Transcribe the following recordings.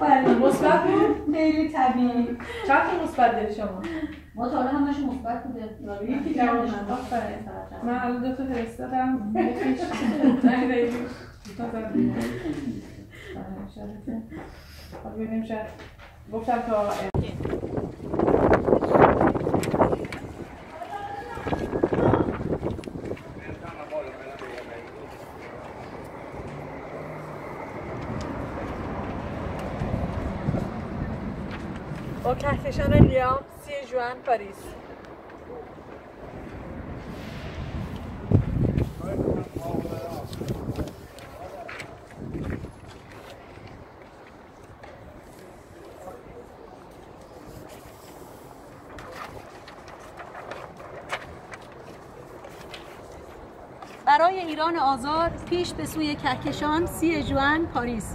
آفرین مثبت بود؟ خیلی طبیعی. چند تا مثبت داری شما؟ ما تا حالا همش مثبت بوده. یکی جوابش آفرین. من الان 2 تا فرستادم. یکیش نه تا زدم. خب ببینیم شاید گفتم تا با کهکشان لیام 30 ژوئن پاریس. برای ایران آزاد پیش به سوی کهکشان 30 ژوئن پاریس.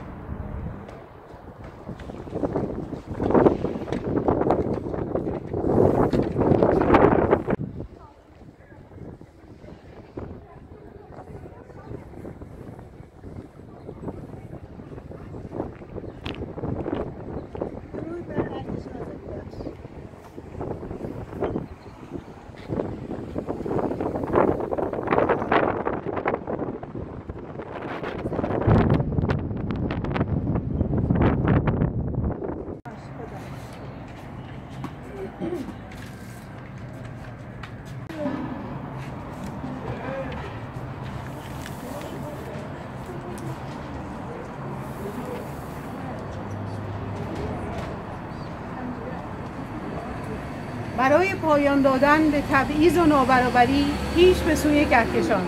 برای پایان دادن به تبعیض و نابرابری پیش به سوی کهکشان.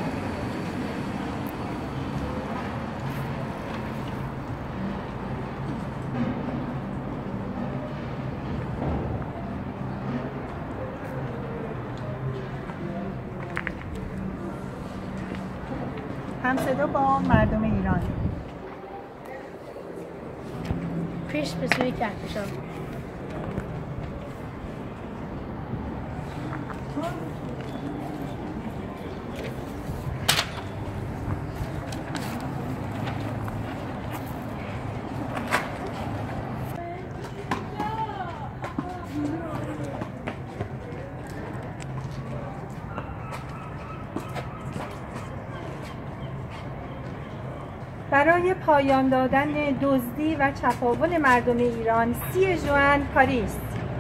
همصدا با مردم ایران. پیش به سوی کهکشان. برای پایان دادن دزدی و چپاول مردم ایران 30 ژوئن پاریس.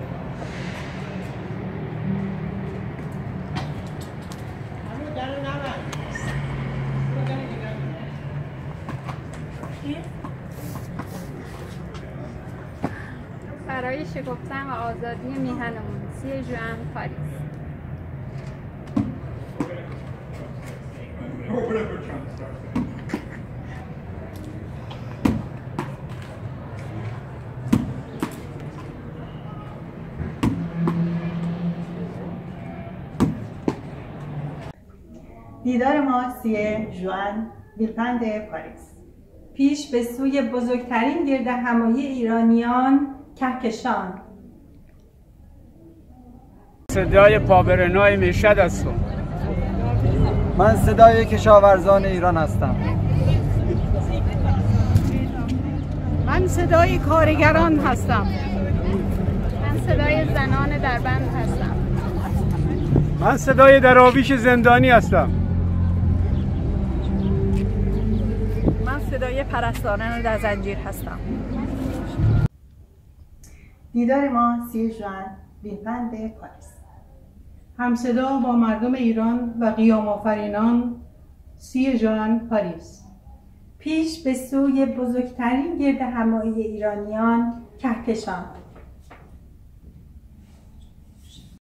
برای شکفتن و آزادی میهنمون 30 ژوئن پاریس. دیدار ما 30 ژوئن ویلپند پاریس. پیش به سوی بزرگترین گردهمایی ایرانیان کهکشان. صدای پابرنای مشهد هستم. من صدای کشاورزان ایران هستم. من صدای کارگران هستم. من صدای زنان دربند هستم. من صدای دراویش زندانی هستم. من صدای پرستاران در زنجیر هستم. دیدار ما 30 ژوئن ویلپند پاریس. همصدا با مردم ایران و قیام آفرینان 30 ژوئن پاریس. پیش به سوی بزرگترین گردهمایی ایرانیان کهکشان.